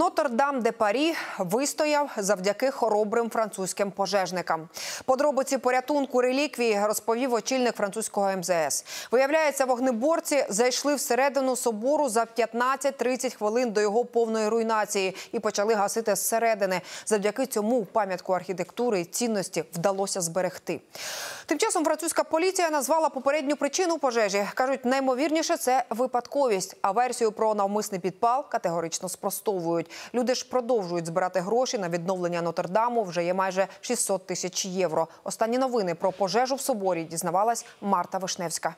Нотр-Дам-де-Парі вистояв завдяки хоробрим французьким пожежникам. Подробиці порятунку реліквії розповів очільник французького МЗС. Виявляється, вогнеборці зайшли всередину собору за 15-30 хвилин до його повної руйнації і почали гасити зсередини. Завдяки цьому пам'ятку архітектури і цінності вдалося зберегти. Тим часом французька поліція назвала попередню причину пожежі. Кажуть, наймовірніше – це випадковість, а версію про навмисний підпал категорично спростовують. Люди ж продовжують збирати гроші на відновлення Нотр-Даму. Вже є майже 600 тисяч євро. Останні новини про пожежу в соборі дізнавалась Марта Вишневська.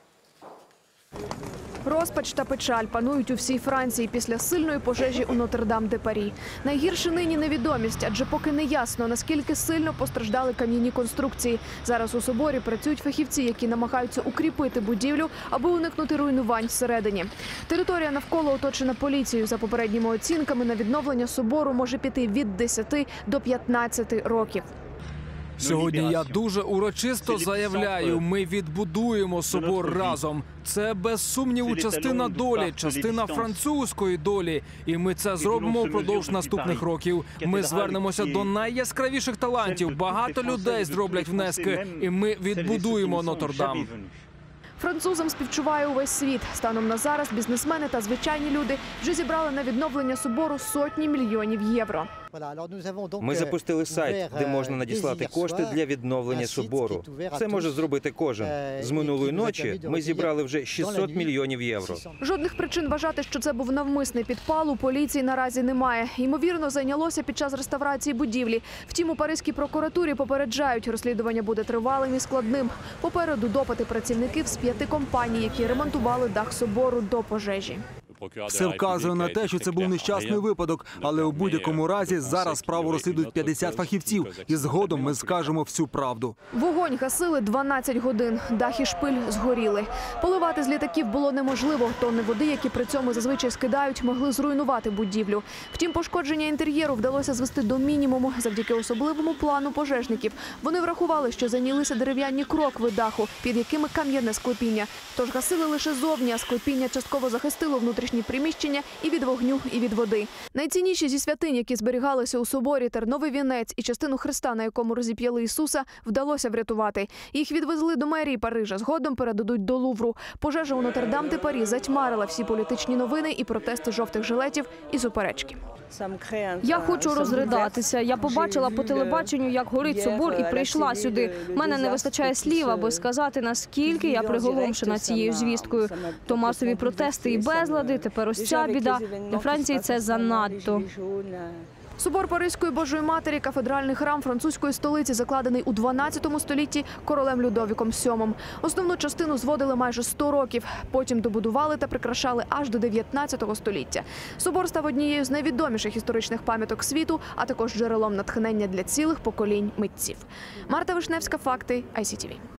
Розпач та печаль панують у всій Франції після сильної пожежі у Нотр-Дам-де-Парі. Найгірше нині невідомість, адже поки не ясно, наскільки сильно постраждали кам'яні конструкції. Зараз у соборі працюють фахівці, які намагаються укріпити будівлю, аби уникнути руйнувань всередині. Територія навколо оточена поліцією. За попередніми оцінками, на відновлення собору може піти від 10 до 15 років. Сьогодні я дуже урочисто заявляю, ми відбудуємо собор разом. Це, без сумніву, частина долі, частина французької долі. І ми це зробимо впродовж наступних років. Ми звернемося до найяскравіших талантів. Багато людей зроблять внески, і ми відбудуємо Нотр-Дам. Французам співчуває увесь світ. Станом на зараз бізнесмени та звичайні люди вже зібрали на відновлення собору сотні мільйонів євро. Ми запустили сайт, де можна надіслати кошти для відновлення собору. Це може зробити кожен. З минулої ночі ми зібрали вже 600 мільйонів євро. Жодних причин вважати, що це був навмисний підпал, у поліції наразі немає. Ймовірно, зайнялося під час реставрації будівлі. Втім, у паризькій прокуратурі попереджають, розслідування буде тривалим і складним. Попереду допити працівників з 5 компаній, які ремонтували дах собору до пожежі. Все вказує на те, що це був нещасний випадок, але у будь-якому разі зараз справу розслідують 50 фахівців, і згодом ми скажемо всю правду. Вогонь гасили 12 годин, дах і шпиль згоріли. Поливати з літаків було неможливо. Тонни води, які при цьому зазвичай скидають, могли зруйнувати будівлю. Втім, пошкодження інтер'єру вдалося звести до мінімуму завдяки особливому плану пожежників. Вони врахували, що зайнялися дерев'яні крокви даху, під якими кам'яне склепіння. Тож гасили лише зовні, а склепіння частково захистило внутрішні приміщення і від вогню, і від води. Найцінніші зі святинь, які зберігалися у соборі, терновий вінець і частину хреста, на якому розіп'яли Ісуса, вдалося врятувати. Їх відвезли до мерії Парижа, згодом передадуть до Лувру. Пожежа у Нотр-Дам-де-Парі затьмарила всі політичні новини і протести жовтих жилетів і суперечки. Я хочу розридатися. Я побачила по телебаченню, як горить собор, і прийшла сюди. Мене не вистачає слів, аби сказати, наскільки я приголомшена цією звісткою. То масові протести і безлади, тепер ось ця біда. Для Франції це занадто. Собор Паризької Божої Матері – кафедральний храм французької столиці, закладений у 12 столітті королем Людовіком VII. Основну частину зводили майже 100 років, потім добудували та прикрашали аж до 19 століття. Собор став однією з найвідоміших історичних пам'яток світу, а також джерелом натхнення для цілих поколінь митців. Марта Вишневська, факти, ICTV.